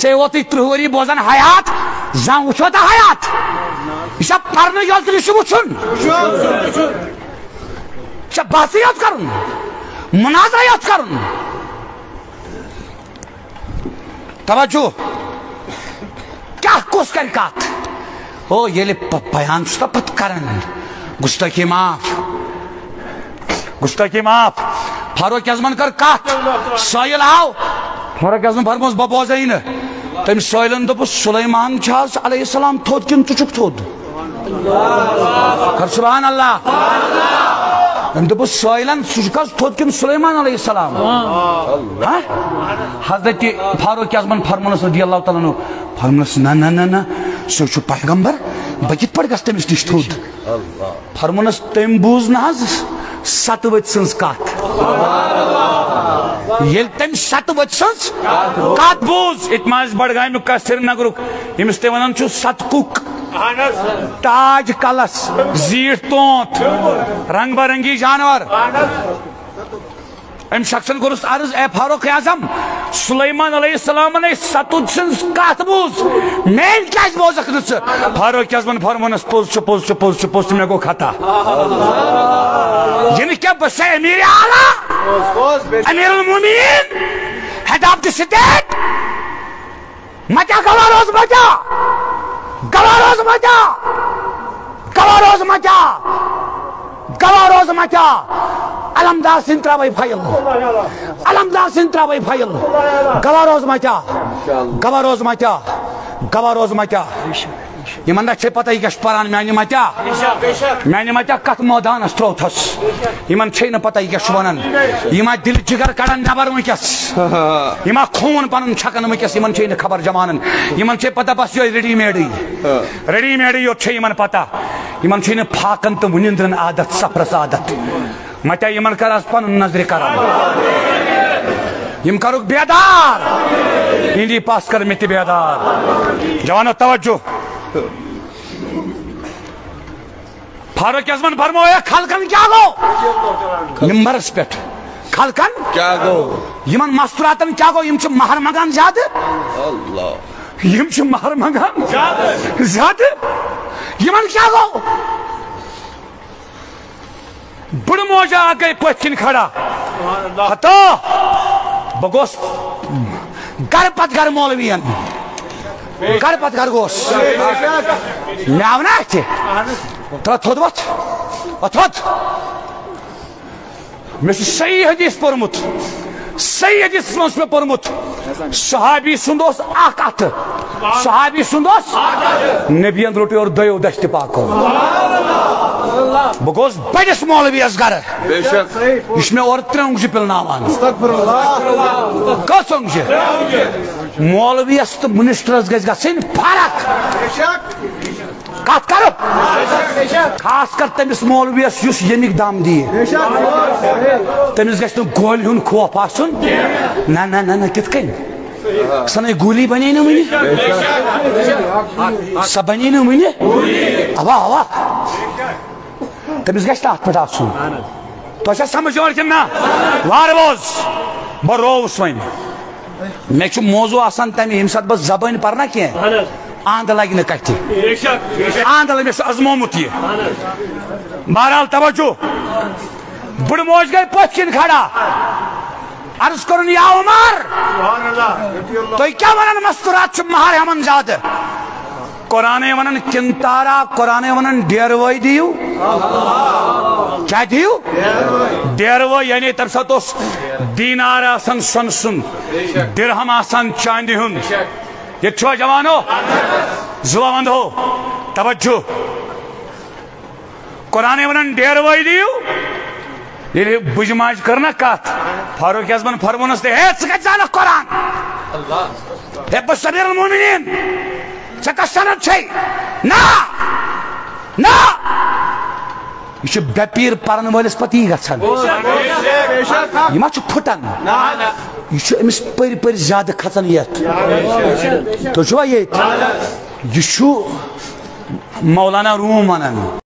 چاہے وہ تھی 30 ؤری بوزان حیات زان وچھو تا حیات یہ پرنے یوت یہ وچھن یہ بحث یوت کرن مناظرہ یوت کرن توجہ کیا کس کر کات او یہ بیان چھتا پت کرن گستاخی معاف فاروق اعظمن کر کات سائل آو فاروق اعظم فرموس ببوزین تم سائلن دپس سلیمان چھاز علیہ السلام تھود کن چچک تھود کر سبحان اللہ تم دپس سائلن سچکاز تھود کن سلیمان علیہ السلام حضرت فاروق اعظمن فرمونس رضی اللہ تعالیٰ عنہ فرمونس نا سو چھو پیغمبر بکت پڑ گس تمس نش تھود فرمونس تم بوز ناز ست وت سنز کات یل تم ست وت سنز کات بوز اتماز بڑگام کا سرینگر یمس تہ ونان چھو ست کک تاج کلس زیٹ تونت رنگ برنگی جانور ام شخصن کورس عرض اے فاروق اعظم سلیمان علیہ السلام نے ستود سنز کات بوز مین کیاز بوزک نس فاروق اعظمن فرمونس پوز میں گو خطا یعنی کیا بس امیر اعلی امیر المومنین ہیڈ آف دی اسٹیٹ مچا گواروز مچا علمدار سن تراوی فائل گواروز مچا یہ من چھے پتہ یہ پران میانی مچا کت مودان تروتس یہ چھے نا پتہ یہ ونان یہ دل جگر کڑان نبر ونکس یہ خون پن چھکن ونکس یہ چھے نا خبر جمانن یہ چھے پتہ بس یہ ریڈی میڈ یوت چھے یہ پتہ یہ چھے نا پھاکن تو ونندرن عادت سفرس عادت مچا یہ کر آز پن نظر کران یم کرک بیدار انڈی پاس کر مت بیدار جوانو توجہ فاروق اعظمن فرمایا خلقن کیا گو ممبرس پہ خلقن کیا گو یمن مستوراتن کیا گو یم چھ مہر مگان زیادہ یم چھ مہر مگان زیادہ یمن کیا گو بڑ موجہ گئی پتکن کھڑا ہتو بگوس گر پت گر مولوین گر پت گر گوس میاونا ہے تھود وت میں صحیح حدیث پرمت صحیح حدیث مس میں پرمت صحابی سندوس اخ ات صحابی سندوس نبی روٹی اور دیو دشت پاکو بگوس بڑس مولویس گر یہ میں اور ترنگ پلناوان کس مولویس تو منسٹرس گھس گھن فرق کت کرو خاص کر تمس مولویس اس یمیک دم دی تمس گھس گول ہند خوف آسن نہ کت کن سن گولی بنے نا ون سا بنے نا ون اوا تمس گھس تر پہ آسن تہ سمجھ اور کن نا وار بوز بہ روس ون مے موضوع آسان تمہ یم سات بہ زبان پرنا کی آند لگہ نا کتھ آند لگ مے ازمومت یہ بہرحال توجہ بڑ موج گئی پتھ کن کھڑا عرض کرن یا عمر تو کیا ونان مستورات مہر ہمن زیادہ قرآن ونان کنتارا قرآن ونان ڈیروئی دیو کیا دیو ڈیروئی یعنی تر سات اس دینار آسان سن سن درہم آسان چاندی ہن یہ چھو جوانو زوامند ہو توجہ قرآن ونان ڈیروئی دیو یہ بجماج کرنا کات فاروق اعظمن فرمونس دے ہے سکت جانا قرآن ہے بس امیر المومنین سکت سند چھئی نا یہ بے پیر پرن والس پتی گھن یہ ما پھٹن یہ امس پری پری زیادہ کھسان یت تو چھوا یہ مولانا روم ونان